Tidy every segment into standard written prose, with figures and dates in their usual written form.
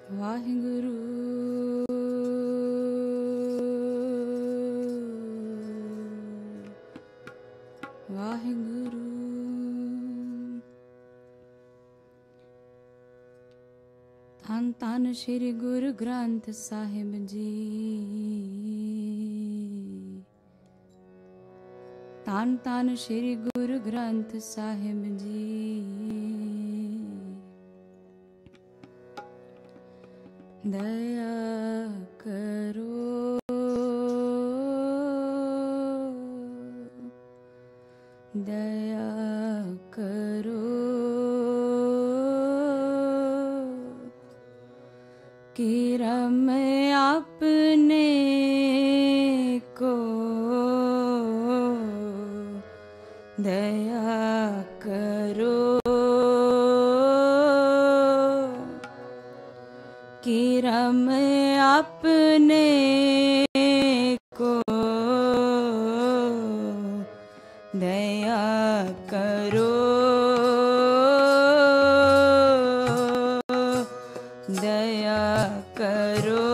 वाहिगुरु वाहिगुरु। धन धन श्री गुरु ग्रंथ साहिब जी, धन धन श्री गुरु ग्रंथ साहिब जी। दया करो दया करो, किरम अपने को दया करो, किरम अपने को दया करो, दया करो,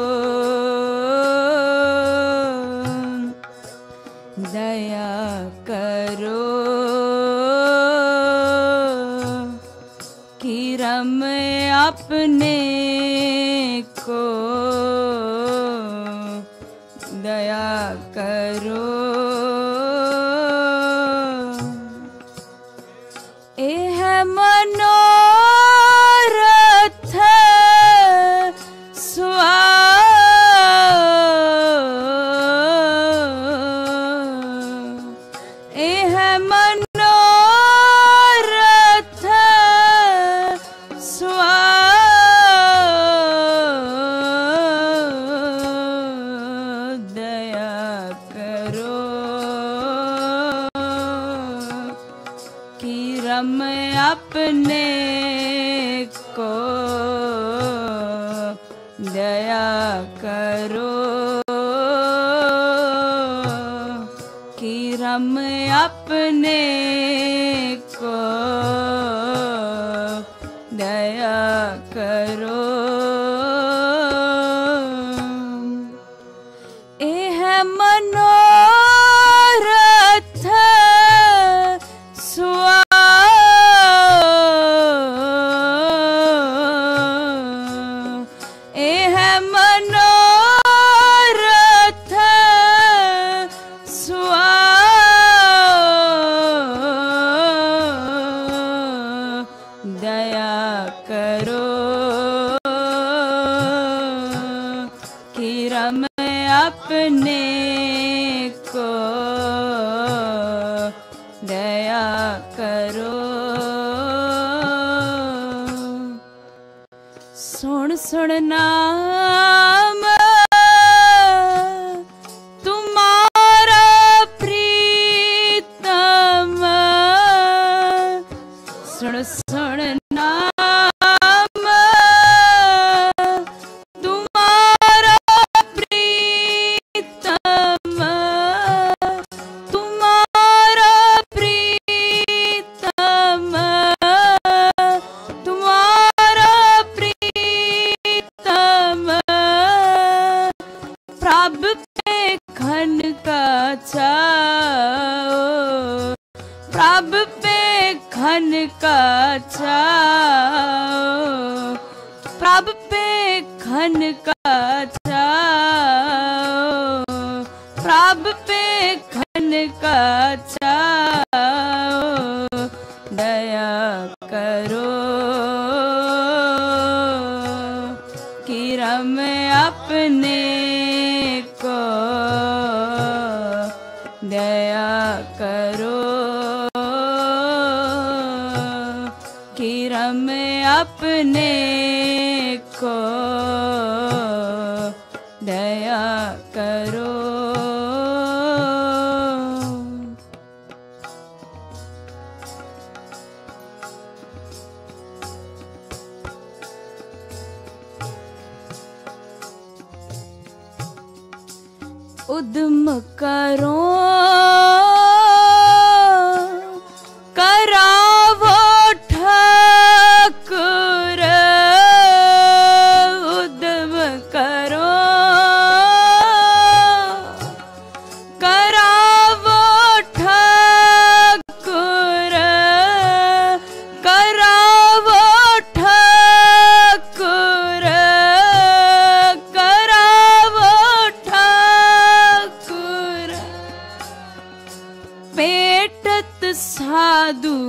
दया करो, किरम अपने को दया करो। एह मनोरथ स्वा एह मनोरथ स्वा दया करो, किरम अपने को दया करो, किरम अपने को दया करो। एह मनोरथ स्वा एह मनोरथ स्वा दया करो, किरम अपने को दया करो। सुन सुन नाम तुम्हारा प्रीतम, सुन सुन नाम तुम्हारा प्रीतम, तुम्हारा प्रीतम, तुम्हारा प्रीतम, प्रभ पे खन का छाओ, प्रभ पे खन का छाओ, प्रभ पे खन का छाओ, प्रभ पे खन का छाओ, दया करो, किरम अपने को दया करो, किरम अपने को दया करो। उद्यम करो करावो ठाकुर,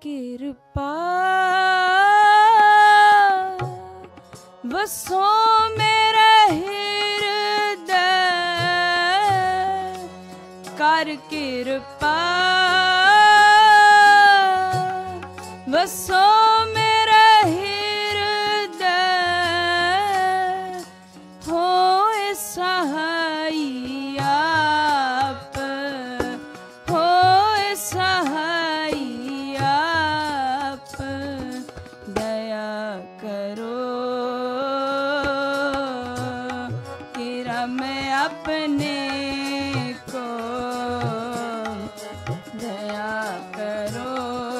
कृपा वसो मेरे हृदय, कर कृपा वसो मेरे हृदय, होए सहाई आप, होए सहाई आप, दया करो किरा मैं अपने को, दया करो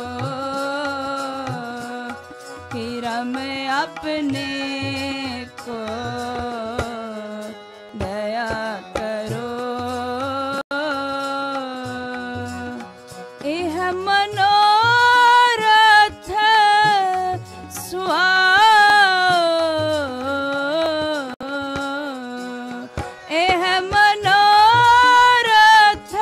किरा मैं अपने को, दया करो। एह मनोरथ सुहाओ, एह मनोरथ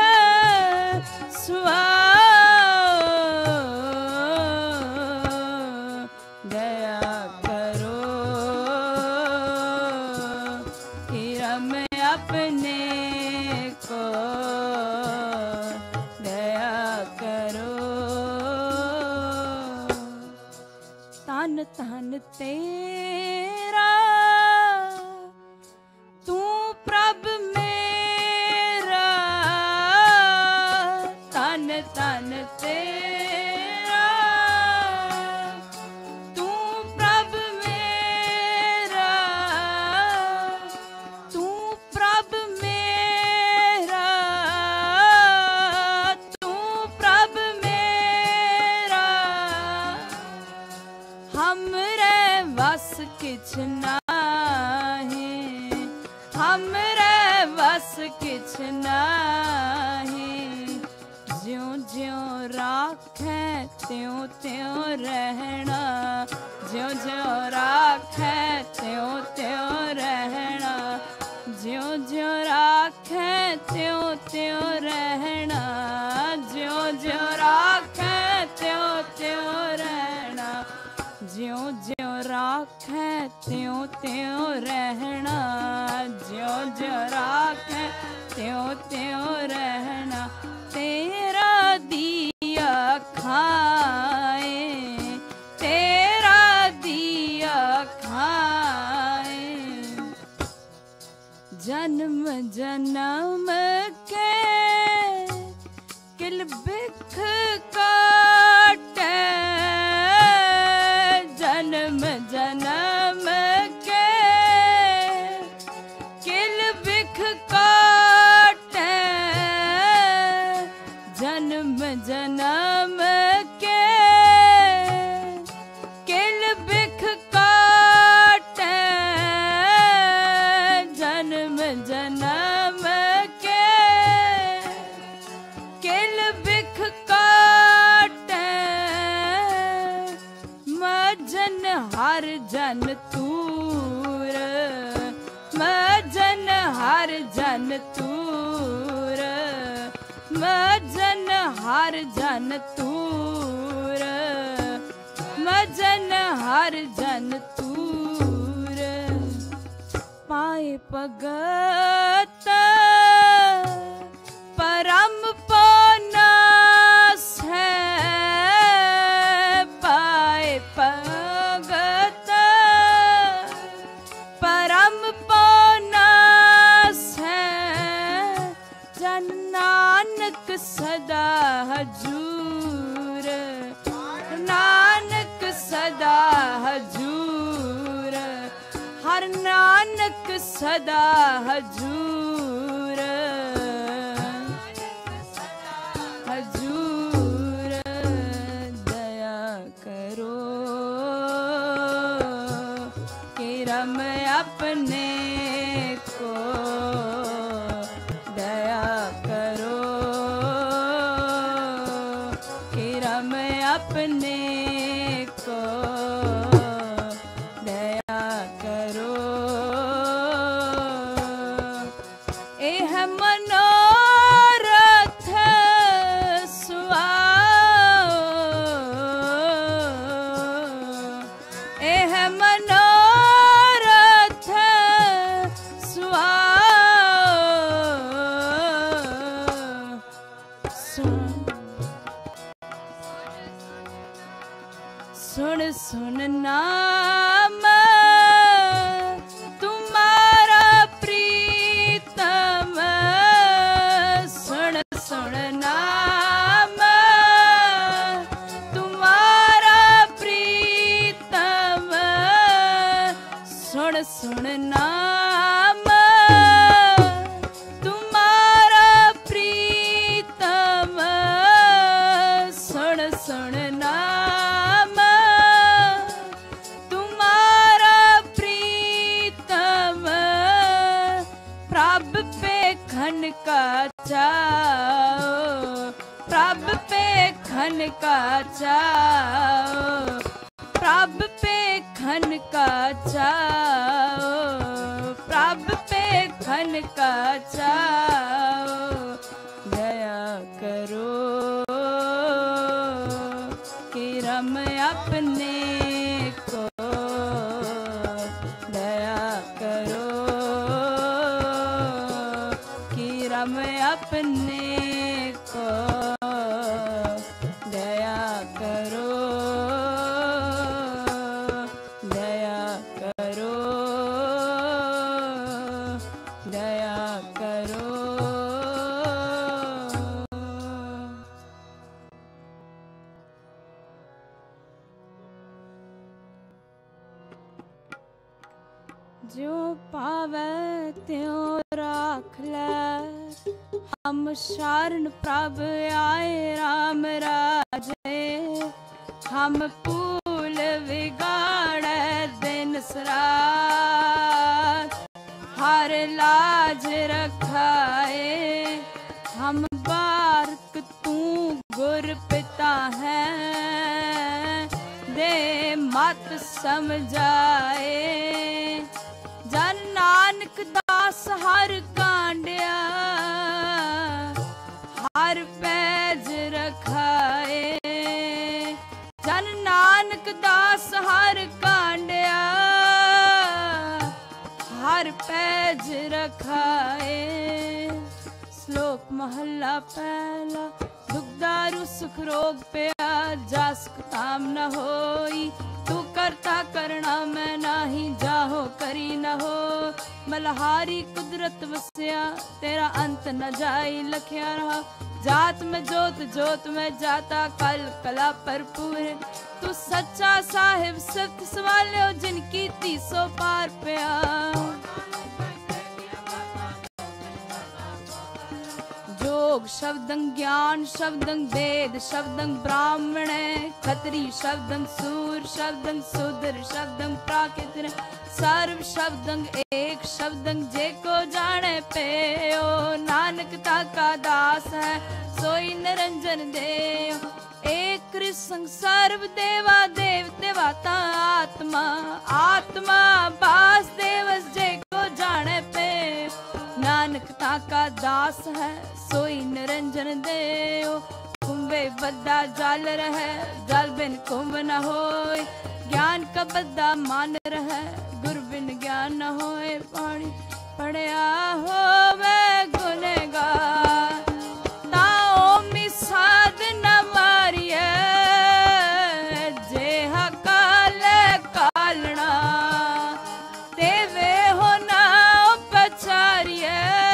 सुहाओ, दया करो किरा मैं अपने को, दया करो। तन तन तेरा तू प्रभ मेरा, तन तन तेरा तू प्रभ मेरा, तू प्रभ मेरा, तू प्रभ मेरा, हमरे वस किछ नाहि, हमरे वस किछ नाहि, ज्यों ज्यों राखे त्यों त्यों रहना, ज्यों ज्यों राखे त्यों त्यों रहना, ज्यों ज्यों राखे त्यों त्यों रहना, ज्यों ज्यों राखे त्यों त्यों रहना, ज्यों ज्यों राखे त्यों त्यों रहना, ज्यों ज्यों राखे त्यों त्यों रहना, तेरा दिया खाए, तेरा दिया खाए, जन्म जन्म के किल बिख काटे, जन्म जन्म के किल बिख काटे, जन्म जन्म के किल बिख काटे, जन्म जन्म के किल बिख काटे, मजन हर जन तूर, मजन हर जन तूर, मजन हर जन तूर, मजन हर जन तूर, पाए भगत परम पनास है, पाए भगत परम पनास है, जन नानक सदा हजूर, नानक सदा हजूर, हर नानक सदा हजूर, हजूर, दया करो किरा मैं अपने को, दया करो किरा मैं अपने को, दया करो। एह मनोरथ सुहाओ, सुन नाम तुम्हारा प्रीतम, सुन सुन नाम तुम्हारा प्रीतम, सुन सुन नाम तुम्हारा प्रीतम, सुन सुन नाम तुम्हारा प्रीतम, प्रभ पे खन का चाओ, प्रभ पे खन का चाओ, प्रभ पे खन का चाओ, प्रभ पे खन का चाओ, दया करो कि रम अपने को, दया करो कि रम अपने को, दया करो, दया करो, दया करो। जो पावे त्यों राख ले, हम शरण प्रभ आए राम राजे, हम पूल बिगाड़े दिन सरात, हर लाज रखाए, हम बारक तू गुर पिता है, दे मत समझाए, जन नानक दास हर कांडिया, हर पैज रखाए, जन नानक दास हर कांडिया, हर पैज रखाए। श्लोक महला पहला, दुखदारु सुख रोग पिया, जास काम न होई, तू करता करना मैं नाही, जाहो करी न हो, मलहारी कुदरत वस्या, तेरा अंत न जाई लखिया रहा, जात में जोत जोत में जाता, कल कला भरपूर, तू सच्चा साहिब सत्य सवाल्यो, जिनकी 300 पार पिया। जोग शब्दं ज्ञान शब्दं वेद शब्दं ब्राह्मण, खत्री शब्दं सूर शब्दं शूद्र शब्दं प्राकृत, सर्व शब्दं एक शब्दं जेको जाने पेयो, नानक ताका दास है सोई निरंजन देव, एक कृष्ण सर्व देवा देव देवाता आत्मा, आत्मा वासुदेवस जेको जाने पे, नानक ताका दास है सोई निरंजन देव, कुंभे बद्दा जाल रहे, जल बिन कुंभ न होए, ज्ञान का बद्दा मान रहे, गुरु बिन ज्ञान न होए, पानी पढ़िया हो वे गुनहगार, ताओ मिसाद न मारिए, जेहा काल कालना, तेवे हो ना पछारिए,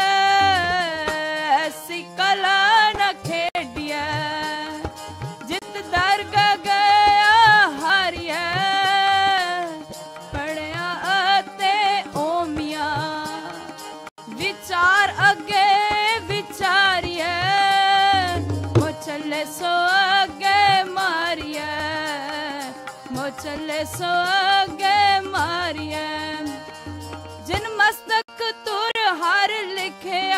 ऐसी कला न खेडिए, जित दरग गया हारिए, पढ़िया ते ओमिया, विचार अगे विचारिए, मो चले सो अगे मारिए, मो चले सो अगे मारिए, जिन मस्तक तुर हार लिखिया,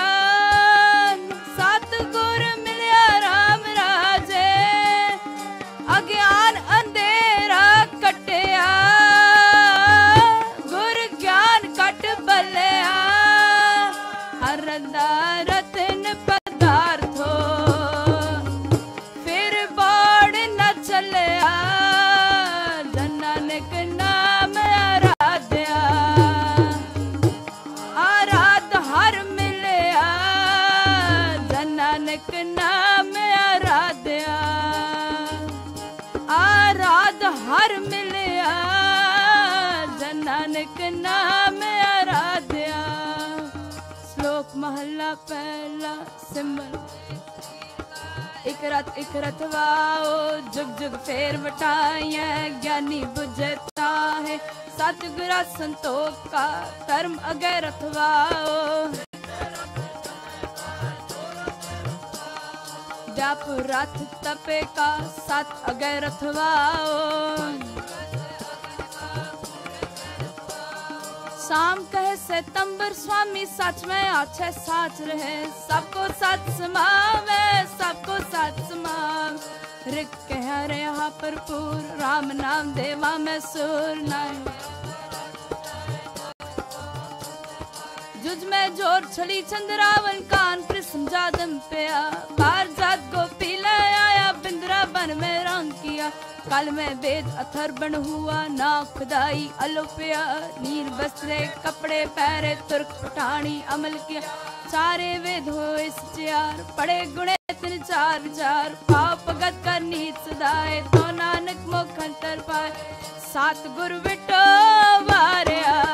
सतगुर मिलिया राम राजे, अज्ञान अंधेरा कटिया, गुर ज्ञान कट बलिया, हरदा रतन पदार्थो, फिर बाड़ न चलिया, धन नानक ना पहला पहला सिमर एक रथ वाओ जुग जुग फेर वटाइया ज्ञानी बुझता है सतगुरा संतोख का धर्म अगे रथवाओ व्याप रथ तपे का सत अगे रथवाओ शाम कहे से तंबर स्वामी सच में आछे साच रहे सबको सच समावे सबको सच समावे रिक कह रे यहाँ पर पूर राम नाम देवा में सुर नाय जुज में जोर छली चंद्रावन कान पर समझा दम पिया बार जात गोपी ले आया बिंद्रा बन में रंग किया कल में वेद अथर बन हुआ ना खुदाई अलोपिया नीर वस्त्रे कपड़े पहरे तुर्क पठानी अमल किया चारे वेद हो इस चार पड़े गुणे तिन चार विचार पाप भगत कर नीत सदाए तो नानक मुख अंतर पाए सात गुरु बिटो वारिया